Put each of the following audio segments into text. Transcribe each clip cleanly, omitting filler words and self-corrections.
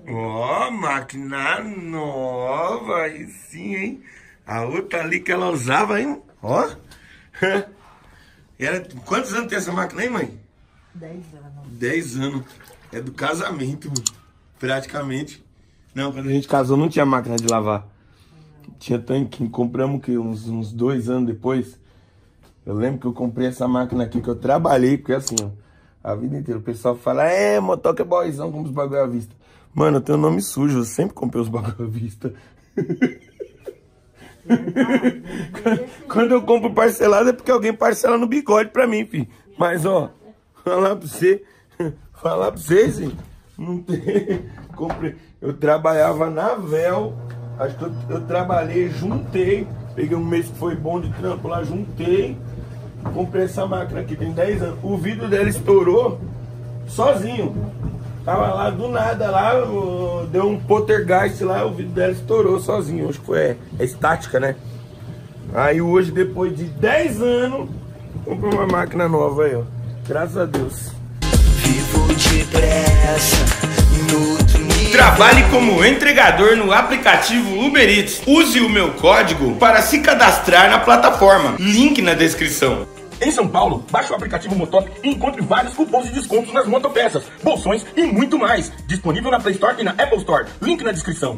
Ó, máquina nova, aí sim, hein? A outra ali que ela usava, hein? Ó. Quantos anos tem essa máquina aí, mãe? 10 anos. 10 anos. É do casamento, mano. Praticamente. Não, quando a gente casou não tinha máquina de lavar. Tinha tanquinho. Compramos o quê? Uns 2 anos depois. Eu lembro que eu comprei essa máquina aqui que eu trabalhei, porque assim, ó, a vida inteira o pessoal fala, motoca é boyzão, compra os bagulho à vista. Mano, eu tenho nome sujo, eu sempre comprei os bagulho à vista. Quando eu compro parcelado é porque alguém parcela no bigode pra mim, filho. Mas, ó, falar pra vocês, hein? Não tem... Comprei. Eu trabalhava na Vel, acho que eu trabalhei, juntei, peguei um mês que foi bom de trampo lá, juntei, comprei essa máquina aqui, tem 10 anos. O vidro dela estourou sozinho. Tava lá do nada, lá, deu um poltergeist lá, o vidro dela estourou sozinho. Acho que foi estática, né? Aí hoje, depois de 10 anos, comprei uma máquina nova aí, ó. Graças a Deus. Vivo depressa, no outro nível. Trabalhe como entregador no aplicativo Uber Eats. Use o meu código para se cadastrar na plataforma. Link na descrição. Em São Paulo, baixe o aplicativo Motop e encontre vários cupons de descontos nas motopeças, bolsões e muito mais. Disponível na Play Store e na Apple Store. Link na descrição.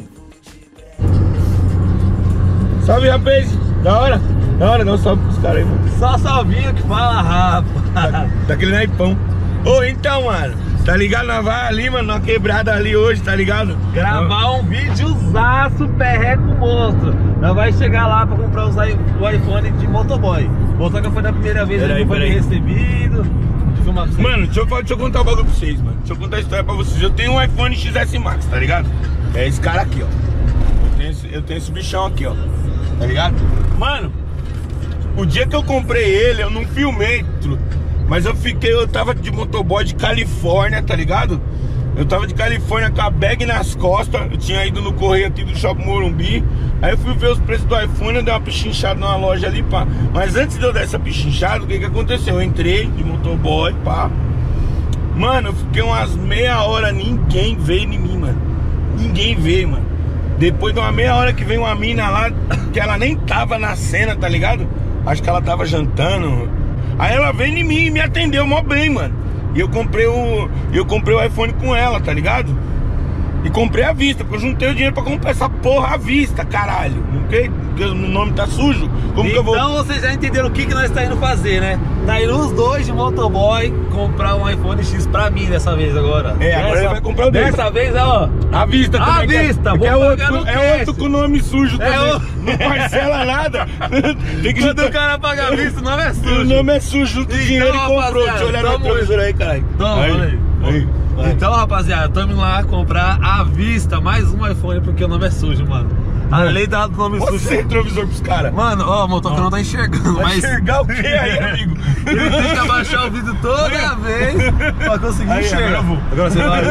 Salve, rapaz! Da hora, dá um salve pros caras aí, mano. Só salvinho que fala, rapaz. Daquele naipão. Ô, então, mano, tá ligado? Nós vai ali, mano, numa quebrada ali hoje, tá ligado? Gravar um videozaço perreco monstro. Nós vai chegar lá pra comprar o iPhone de motoboy. Motoca foi da primeira vez, ele foi recebido. Mano, deixa eu contar um bagulho pra vocês, mano. Deixa eu contar a história pra vocês. Eu tenho um iPhone XS Max, tá ligado? É esse cara aqui, ó. Eu tenho esse bichão aqui, ó. Tá ligado? Mano, o dia que eu comprei ele, eu não filmei, mas eu tava de motoboy de Califórnia, tá ligado? Eu tava de Califórnia com a bag nas costas. Eu tinha ido no correio aqui do Shopping Morumbi. Aí eu fui ver os preços do iPhone, eu dei uma pichinchada numa loja ali, pá. Mas antes de eu dar essa pichinchada, o que aconteceu? Eu entrei de motoboy, pá. Mano, eu fiquei umas meia hora, ninguém veio em mim, mano. Ninguém veio, mano. Depois de uma meia hora que veio uma mina lá, que ela nem tava na cena, tá ligado? Acho que ela tava jantando. Aí ela veio em mim e me atendeu mó bem, mano. E eu comprei o iPhone com ela, tá ligado? E comprei à vista, porque eu juntei o dinheiro pra comprar essa porra à vista, caralho. Porque o nome tá sujo. Como que eu vou... Então vocês já entenderam o que nós tá indo fazer, né? Tá indo os dois de motoboy comprar um iPhone X pra mim dessa vez agora. Agora ele vai comprar o dele. Dessa vez, ó. À vista também. À vista, é outro com nome sujo também. Não parcela nada. Tem que quando o cara paga à vista, o nome é sujo. O nome é sujo, o dinheiro ele comprou. Deixa eu olhar no retrovisor aí, caralho. Toma, aí. Então, rapaziada, estamos lá comprar à vista mais um iPhone porque o nome é sujo, mano. Além do nome sujo. Você retrovisor pros caras. Mano, ó, o motoca não tá enxergando, vai mas... enxergar o que aí, amigo? Ele tem que abaixar o vidro toda vez pra conseguir enxergar. Agora você vai.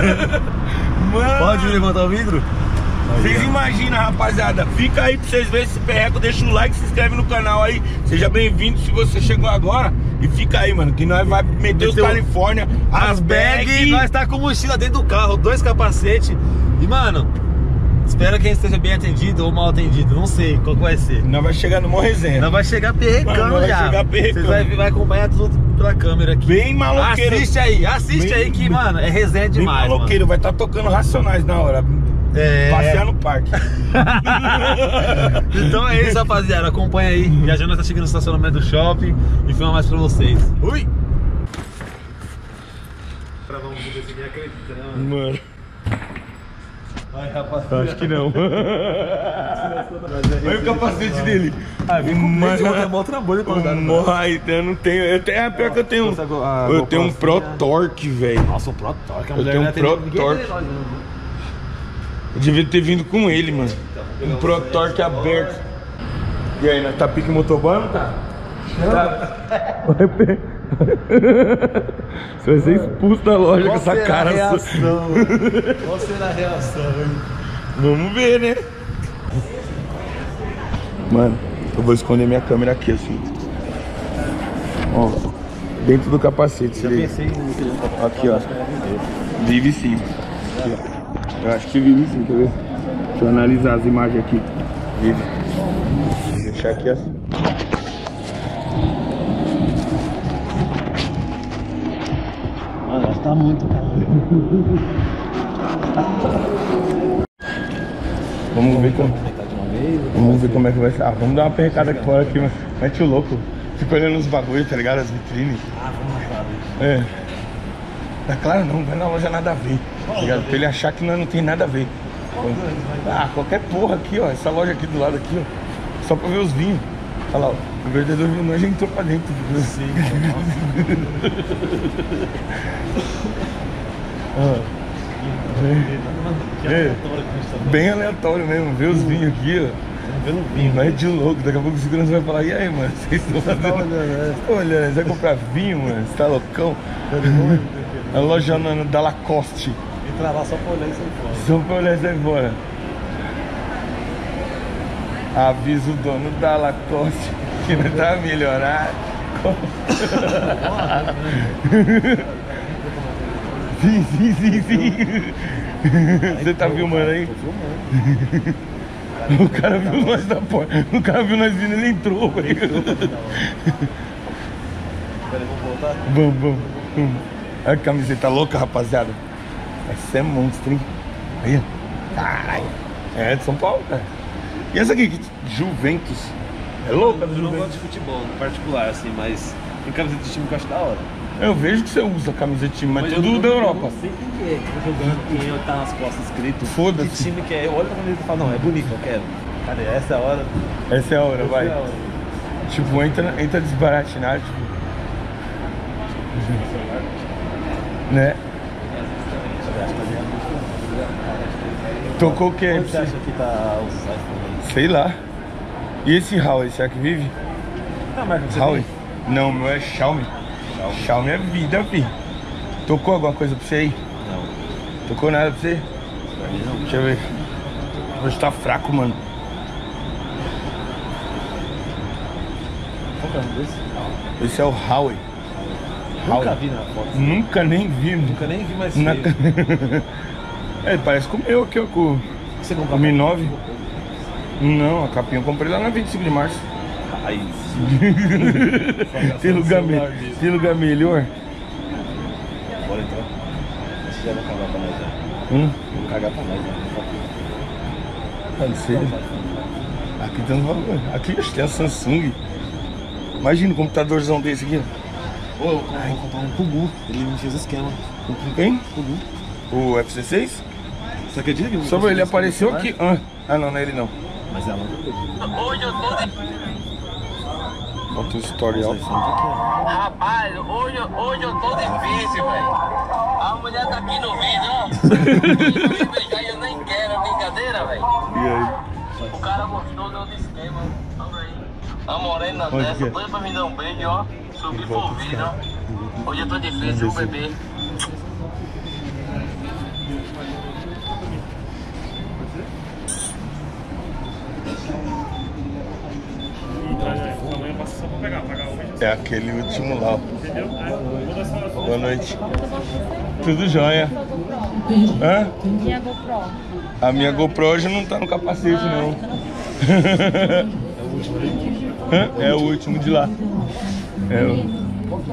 Mano. Pode levantar o vidro? Vocês imaginam, rapaziada, fica aí pra vocês verem esse perreco, deixa o like, se inscreve no canal aí. Seja bem-vindo se você chegou agora. E fica aí, mano, que nós vai meter os Califórnia, as bags. Nós tá com mochila dentro do carro, 2 capacetes. E, mano, espero que a gente esteja bem atendido ou mal atendido, não sei qual que vai ser. Nós vai chegar numa resenha. Nós vai chegar perrecando já. Vocês vai acompanhar tudo pela câmera aqui. Bem maloqueiro. Assiste aí que, mano, é resenha demais, bem maloqueiro, mano. Vai estar tocando Racionais na hora. Passear no parque. Então é isso, rapaziada. Acompanha aí. Já já nós tá chegando no estacionamento do shopping e filma mais pra vocês. Ui! Pra vamos ver se ninguém acredita, né, mano? Mano. Ai, rapaziada. Acho que não. Olha o capacete dele. Vem com medo, é mó trambolho pra andar. Eu não tenho. É pior que eu tenho. Eu tenho um Pro Torque, velho. Nossa, um Pro Torque é um Eu tenho um Pro Torque. Eu devia ter vindo com ele, mano. Um Pro Torque aberto. E aí, tá pique motoboy ou não tá? Você vai ser expulso da loja com essa cara. Qual será a reação, hein? Vamos ver, né? Mano, eu vou esconder minha câmera aqui, assim. Ó, dentro do capacete. Eu pensei em... Aqui, ó. Vive sim. Aqui, ó. Eu acho que vive sim, quer ver? Deixa eu analisar as imagens aqui. Vive. Vou deixar aqui assim. Mano, tá muito caro. Vamos ver como é que vai ser. Ah, vamos dar uma perrecada aqui fora aqui, mete o louco. Fica olhando os bagulhos, tá ligado? As vitrines. Ah, vamos lá. É. Tá claro não, vai na loja nada a ver. Tá ligado? Pra ele achar que não tem nada a ver. Ah, qualquer porra aqui, ó. Essa loja aqui do lado aqui, ó. Só pra ver os vinhos. Olha lá, ó. O vendedor de vinho já entrou pra dentro. Sim, bem aleatório mesmo, ver os vinhos aqui, ó. Vendo vinho. Mas de louco, daqui a pouco o segurança vai falar, e aí, mano, vocês estão fazendo? Olha, você vai comprar vinho, mano? Você tá loucão? A loja da Lacoste. Entrar lá só pra olhar e sair fora. Só pra olhar e sair fora. Avisa o dono da Lacoste que não tá melhorado. Sim. Você tá filmando aí? Tô filmando. O cara viu nós da porta. O cara viu nós vindo, ele entrou, velho. Peraí, vamos voltar? Vamos. Olha a camiseta louca, rapaziada. Essa é monstro, hein? Aí, caralho. É de São Paulo, cara. E essa aqui, Juventus. É louca do Eu não Juventus. gosto de futebol, no particular, assim, mas tem camiseta de time que eu acho da hora. Eu vejo que você usa camiseta de time, mas tudo da Europa. Eu não sei quem que é que tá jogando, quem tá nas costas escrito. Foda-se. Que time que é. Eu olho pra camiseta e falo, não, é bonito, eu quero. Cara, essa é a hora. Essa é a hora, Essa vai. é a hora. Tipo, entra desbaratinado, tipo. Né? Tocou o que? Onde você acha que tá os iPhone aí? Sei lá. E esse Huawei, será que vive? Ah, marca que você Huawei? tem? Não, o meu é Xiaomi. Xiaomi é vida, fi. Tocou alguma coisa pra você aí? Não, Tocou nada pra você? pra mim não. Deixa eu ver. Hoje tá fraco, mano. Qual que é o nome desse? Esse é o Huawei. Nunca vi na foto. Nunca nem vi. Nunca nem vi mais Na... feio. É, parece com o meu aqui, ó. Com Você comprou o Mi 9. Não, a capinha eu comprei lá na 25 de março. Aí Tem lugar melhor? Bora entrar. Acho que já vão cagar pra nós já. Vão cagar pra nós já. Não sei. Aqui tem uns valores. Aqui acho que tem a Samsung. Imagina um computadorzão desse aqui. Ô, eu vou comprar um Kugu. Ele me fez esquema. Com quem? Kugu. O FC6? Você acredita que Só ele apareceu aqui. Ah, não, não é ele não. Mas ela não. Bota o tutorial. Rapaz, hoje eu tô difícil, velho. A mulher tá aqui no vídeo, ó. Me beijar e eu nem quero, é brincadeira, velho. E aí? O cara gostou do outro esquema. Vamos aí. A morena Onde que dessa, é? doida pra me dar um beijo, ó. Subir pro vídeo, ó. Hoje eu tô difícil, Vamos ver bebê. É aquele último lá, ó. Boa noite. Tudo jóia. Hã? Minha GoPro. A minha GoPro hoje não tá no capacete, não. Hã? É o último de lá. É o...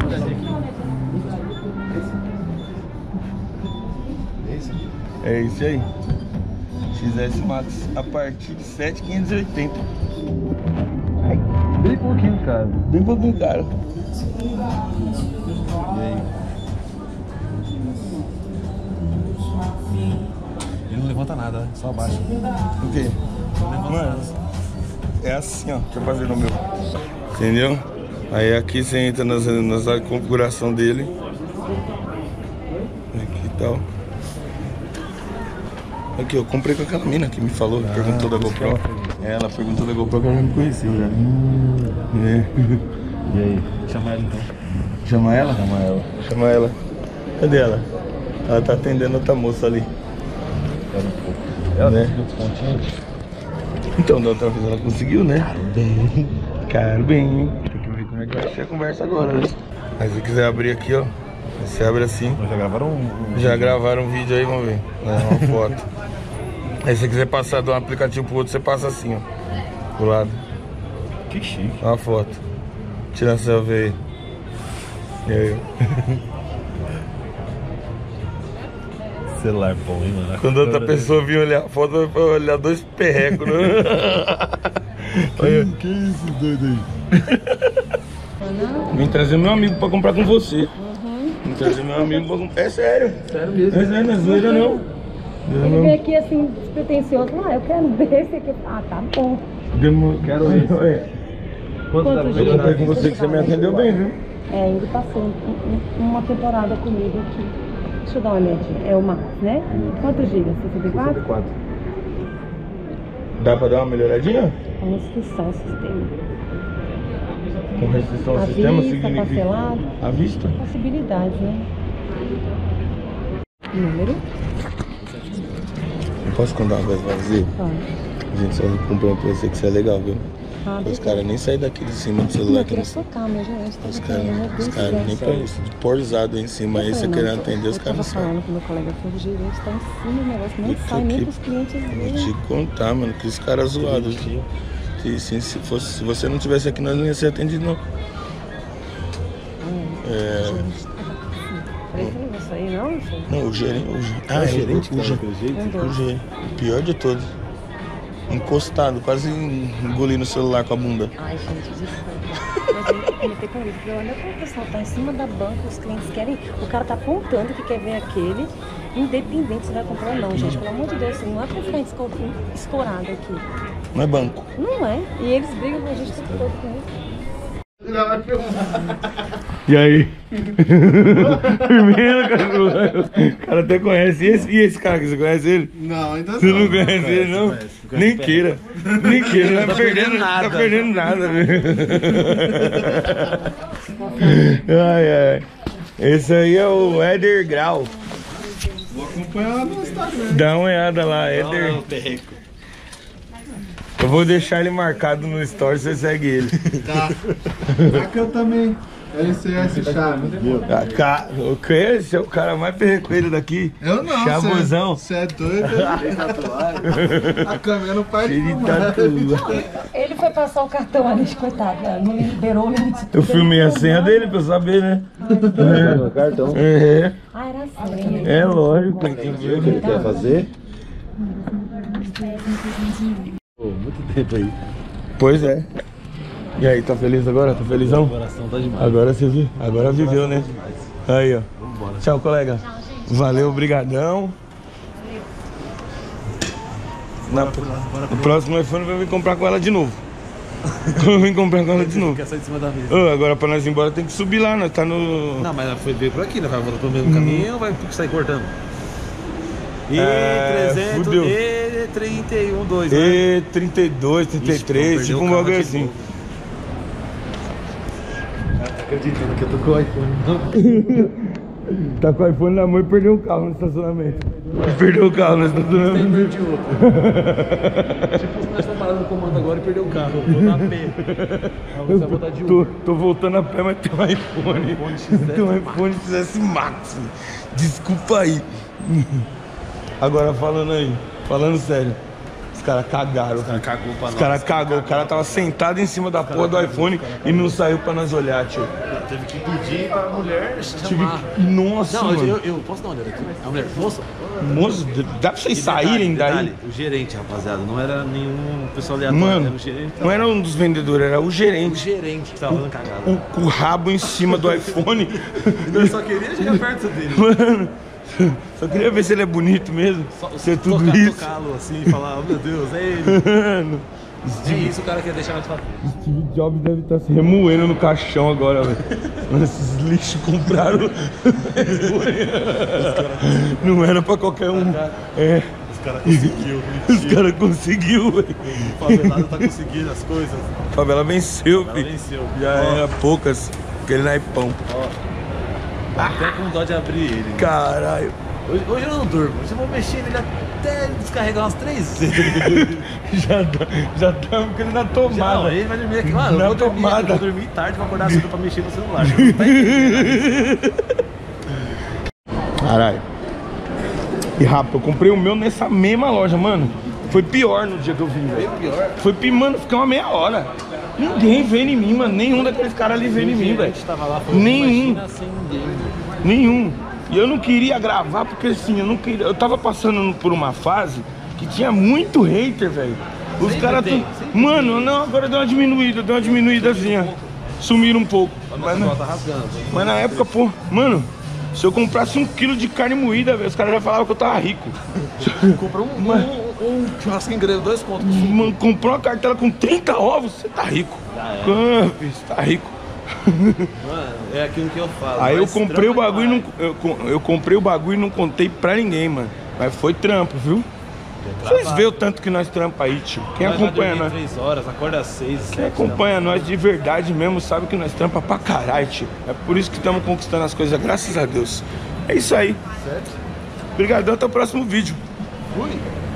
É isso aí. XS Max a partir de 7.580. Bem pouquinho, cara. Bem pouquinho caro. E aí? Ele não levanta nada, né? Só abaixa. O quê? Não levanta Mano, nada. é assim, ó. Deixa eu fazer no meu. Entendeu? Aí aqui você entra nas áreas de configuração dele. Aqui e tal. Aqui, eu comprei com aquela mina que me falou, perguntou da GoPro. Ela perguntou da GoPro que ela já me conheceu já. É. E aí? Chama ela então. Chama ela? Chama ela. Chama ela. Cadê ela? Ela tá atendendo outra moça ali. Espera um pouco. Ela Né? conseguiu descontinho? Então, da outra vez ela conseguiu, né? Caro bem. Caro bem, hein? Tem que ver como é que vai ser a conversa agora, né? Mas se quiser abrir aqui, ó. Você abre assim. Já gravaram Já gravaram um vídeo aí, vamos ver. Uma foto. Aí se você quiser passar de um aplicativo pro outro, você passa assim, ó. Pro lado. Que chique. Uma foto. Tira a selfie aí. E aí? Celular bom, hein, mano? Quando outra pessoa vir olhar a foto, vai olhar dois perrecos, né? Que isso, doido aí? Vim trazer meu amigo pra comprar com você. Vim trazer meu amigo pra comprar. É sério. Sério mesmo? É sério, não é zoeira não. Ele veio aqui assim, despretensioso. Ah, eu quero desse aqui. Ah, tá bom. Quero esse. Quantos Eu dias? comprei com você que você me atendeu bem, viu? É, ele passou uma temporada comigo aqui. Deixa eu dar uma olhadinha. É o Max, né? Quantos dias? 64? 64. Dá pra dar uma melhoradinha? Com restrição ao sistema. Com restrição ao À sistema vista, significa... parcelado. À vista? Possibilidade, né? Número? Eu posso contar uma coisa pra você? Pode. Gente, só comprei pra você que você é legal, viu? Ah, Os caras nem saem daqui de cima do celular. eu queria socar, meu gente. Os caras nem pra isso, de porzado aí em cima aí, você querendo atender, os caras não saem. Eu tava falando com meu colega que o gerente tá em cima do negócio, nem sai nem pros clientes Vou verem. te contar, mano, que os caras zoados. Que se você não tivesse aqui, nós não ia ser atendido, não. Esse negócio aí não, não sei. Não, o gerente. O gerente que tá daquele jeito? O gerente. O pior de todos. Encostado, quase engolindo o celular com a bunda. Ai, gente, desculpa. Mas eu comentei com ele, falei, olha como o pessoal tá em cima da banca, os clientes querem. O cara tá apontando que quer ver aquele, independente se vai comprar ou não, gente. Pelo amor de Deus, assim, não é pra ficar escorado aqui. Não é banco. Não é. E eles brigam com a gente o tempo todo com isso. E aí? Firmeza, cara. O cara até conhece. E esse cara que você conhece ele? Não, ainda não. Você não conhece ele, não? Nem queira. Nem queira. Não tá perdendo nada. Tá perdendo nada, velho. Ai, ai. Esse aí é o Éder Grau. Vou acompanhar no Instagram. Dá uma olhada lá, Éder. Eu vou deixar ele marcado no story, você segue ele. Tá. Aqui eu também. LCS Chaves. O que? Esse é o cara mais perrecoeiro daqui. Eu não. Chabuzão. Você é doido? A câmera não faz Cheio de nada. tatuagem. Ele foi passar o cartão ali, coitado, não liberou o limite. Eu filmei a senha dele pra eu saber, né? Cartão. É, Ah, era assim. é lógico, tem que ver o que ele quer fazer. Pô, muito tempo aí. Pois é. E aí, tá feliz agora? Tá felizão? O coração tá demais. Agora você viu? Agora viveu, né? Aí, ó. Tchau, colega. Valeu, obrigadão. No próximo iPhone eu vou vir comprar com ela de novo. Eu vim comprar com ela de novo. Quer sair de cima da mesa. Ô, agora pra nós ir embora tem que subir lá, nós tá no... Não, mas foi ver por aqui, né? Vai voltar pelo mesmo caminho ou vai sair cortando? E É, 300, fudeu. e 31, 2, né? E 32, 33, tipo um bagulho assim. Acreditando que eu tô com o iPhone. Tá com o iPhone na mão e perdeu o carro no estacionamento. Perdeu o carro no estacionamento. de outro. Tipo, nós estamos parando no comando agora e perdeu o carro. Eu vou dar a pé. Você vai voltar de outro. Tô voltando a pé, mas tem um iPhone. Tem um iPhone XS Max. Desculpa aí. Agora falando sério. Os caras cagaram. Os caras cagou pra nós. Os caras cagou. O cara tava sentado em cima da porra do iPhone e não saiu pra nós olhar, tio. Teve que pedir pra mulher Tive chamar. que... Nossa, Não, mano. eu posso dar uma olhada aqui? A mulher, moça? Moço, dá pra vocês saírem daí? Detalhe, o gerente, rapaziada, não era nenhum pessoal aleatório, era Mano, o gerente. não era um dos vendedores, era o O gerente. gerente que tava dando cagada. O rabo em cima do iPhone. Eu só queria chegar perto dele. Mano, só queria ver se ele é bonito mesmo. Ser tudo isso. Tocá-lo assim e falar, oh meu Deus, é ele. Mano, É isso o cara quer deixar nós fazer. Steve Jobs deve estar se remoendo no caixão agora, velho. Esses lixos compraram. Não era pra qualquer um. É, Os caras conseguiu. os caras conseguiu, velho. O favelado tá conseguindo as coisas. A favela venceu, Ela filho. venceu. Já era poucas. Aquele naipão. Até com dó de abrir ele. Né? Caralho. Hoje eu não durmo. Hoje eu vou mexer nele até ele descarregar umas 3 vezes. Já tá ficando na tomada. Não, ele vai dormir aqui. Mano, Na eu vou tomada. dormir tarde, vou acordar cedo pra mexer no celular. Não tá entendendo. Caralho. E rápido, eu comprei o meu nessa mesma loja, mano. Foi pior no dia que eu vim, velho. Foi pior? Mano, fiquei uma meia hora. Ninguém veio em mim, mano. Nenhum daqueles caras ali veio em mim, velho. Nenhum. E eu não queria gravar porque assim, eu não queria. Eu tava passando por uma fase que tinha muito hater, velho. Os caras. Mano, não, agora deu uma diminuídazinha. Sumiram um pouco. Mas na época, pô, mano, se eu comprasse 1 quilo de carne moída, velho, os caras já falavam que eu tava rico. Comprou um churrasquinho grego, 2 contos. Mano, comprou uma cartela com 30 ovos, você tá rico. Você tá rico. Mano, é aquilo que eu falo. Aí eu comprei o bagulho e não. Eu comprei o bagulho e não contei pra ninguém, mano. Mas foi trampo, viu? Vocês vê o tanto que nós trampa aí, tio. Quem acompanha nós? 3 horas, acorda às 6. Quem acompanha nós de verdade mesmo sabe que nós trampa pra caralho, tio. É por isso que estamos conquistando as coisas, graças a Deus. É isso aí. Certo? Obrigadão, até o próximo vídeo. Fui.